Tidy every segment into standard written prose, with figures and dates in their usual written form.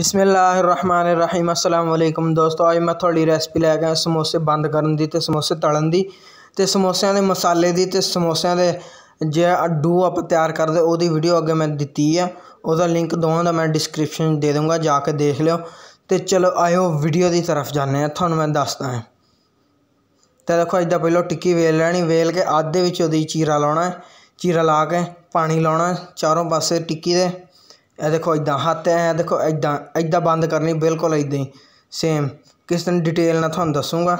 बिस्मिल्लाहिर्रहमानिर्रहीम अस्सलाम वालेकुम दोस्तों, आज मैं थोड़ी रेसिपी लैके आया समोसे बंद करन दी ते समोसे तलन दी ते समोसियां दे मसाले दी ते समोसियां दे जे डू आप तैयार करदे ओदी वीडियो अगे मैं दित्ती है। ओदा लिंक दोवां दा मैं डिस्क्रिप्शन दे दूँगा, जाके देख लियो। ते चलो आयो वीडियो की तरफ जाने थानू मैं दसदा है। तो देखो इदा पहले टिक्की वेल लैनी, वेल के आधे विच ओदी चीरा लाना है, चीरा ला के पानी लाना चारों पासे टिक्की दे। यह देखो इदा हाथ है, देखो इदा इदा बंद करनी, बिल्कुल इदा ही सेम किस तरह डिटेल ना थानू दसूँगा।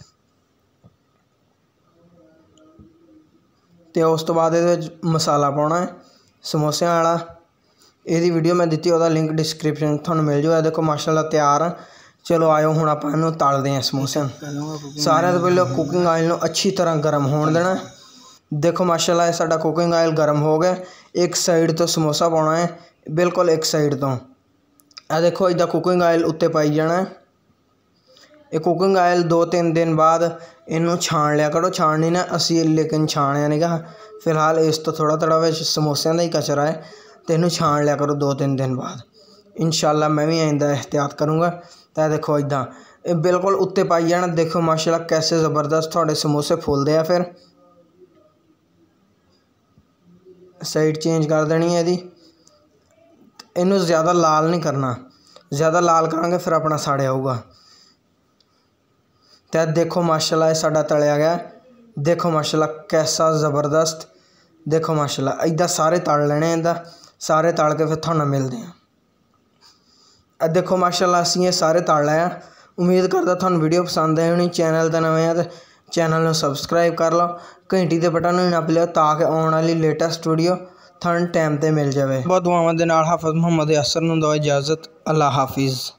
तो उस तो बाद मसाला पाना है समोसियां वाला, यदी वीडियो मैं दी वह लिंक डिस्क्रिप्शन थानू मिल जाएगा। देखो माशाल्लाह तैयार है। चलो आयो हुण आपां इहनूं तलदे हैं समोसियां। सारे तो पहले कुकिंग ऑयल नूं अच्छी तरह गर्म होण देना। देखो माशाल्लाह साडा कुकिंग ऑयल गर्म हो गया। एक साइड तो समोसा पाना है, बिल्कुल एक साइड तो यह देखो इदा कुकिंग ऑयल उत्ते पाई जाना है। ये कुकिंग ऑयल 2-3 दिन बाद इनू छाण लिया करो, छाणनी ना असी लेकिन छाणिया नहीं गा फिलहाल, इस तो थोड़ा थोड़ा विच समोसियां दा ही कचरा है। तो इनू छाण लिया करो 2-3 दिन बाद, इंशाल्लाह मैं भी आइंदा एहतियात करूँगा। तो देखो इदा बिल्कुल उत्ते पाई जाना। देखो माशाल्लाह कैसे ज़बरदस्त थोड़े समोसे फुलते हैं। फिर साइड चेंज कर देनी है यदी, इनू ज़्यादा लाल नहीं करना, ज़्यादा लाल करांगे फिर अपना सड़ आऊगा। तो देखो माशाल्लाह साडा तलिया गया। देखो माशाल्लाह कैसा ज़बरदस्त, देखो माशाल्लाह इदा सारे तल लेने, इदा सारे तल के फिर थानू मिलते हैं। देखो माशाल्लाह असीं ये सारे तल लिया। उम्मीद करदा थानू वीडियो पसंद आई होनी। चैनल ते नवे आ तो चैनल नूं सबसक्राइब कर लो, घंटी के बटन नूं नप लियो ताकि आने वाली लेटेस्ट वीडियो थानू टाइम ते मिल जाए। बहुत दुआवां दे नाल हाफिज़ मोहम्मद यासिर नूं दो इजाज़त। अल्लाह हाफिज़।